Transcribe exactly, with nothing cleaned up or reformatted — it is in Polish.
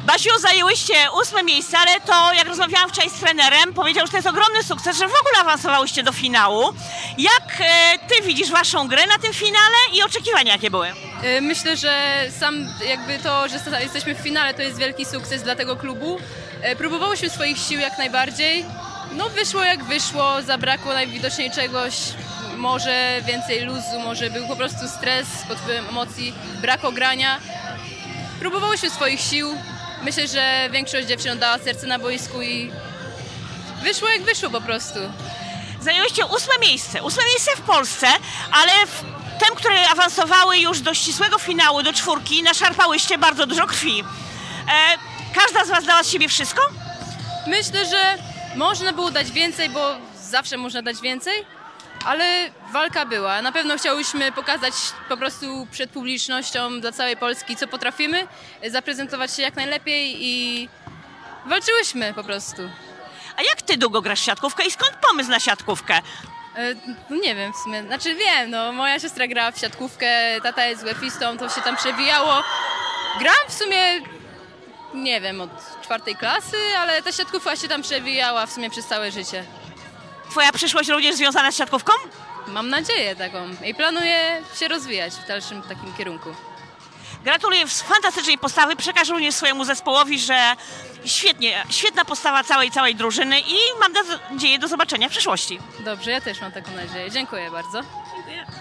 Basiu, zajęłyście ósme miejsce, ale to, jak rozmawiałam wczoraj z trenerem, powiedział, że to jest ogromny sukces, że w ogóle awansowałyście do finału. Jak e, ty widzisz waszą grę na tym finale i oczekiwania jakie były? Myślę, że sam jakby to, że jesteśmy w finale, to jest wielki sukces dla tego klubu. Próbowałyśmy swoich sił jak najbardziej. No wyszło jak wyszło, zabrakło najwidoczniej czegoś, może więcej luzu, może był po prostu stres pod wpływem emocji, brak ogrania. Próbowałyśmy swoich sił. Myślę, że większość dziewczyn oddała serce na boisku i wyszło jak wyszło po prostu. Zajęłyście ósme miejsce, ósme miejsce w Polsce, ale w tym, które awansowały już do ścisłego finału, do czwórki, naszarpałyście bardzo dużo krwi. E, każda z was dała z siebie wszystko? Myślę, że można było dać więcej, bo zawsze można dać więcej, ale walka była. Na pewno chciałyśmy pokazać po prostu przed publicznością dla całej Polski, co potrafimy, zaprezentować się jak najlepiej i walczyłyśmy po prostu. A jak ty długo grasz w siatkówkę i skąd pomysł na siatkówkę? No nie wiem w sumie, znaczy wiem, no moja siostra grała w siatkówkę, tata jest łefistą, to się tam przewijało. Gram w sumie, nie wiem, od czwartej klasy, ale ta siatkówka się tam przewijała w sumie przez całe życie. Twoja przyszłość również związana z siatkówką? Mam nadzieję taką i planuję się rozwijać w dalszym takim kierunku. Gratuluję fantastycznej postawy, przekażę również swojemu zespołowi, że świetnie, świetna postawa całej, całej drużyny i mam nadzieję do zobaczenia w przyszłości. Dobrze, ja też mam taką nadzieję. Dziękuję bardzo. Dziękuję.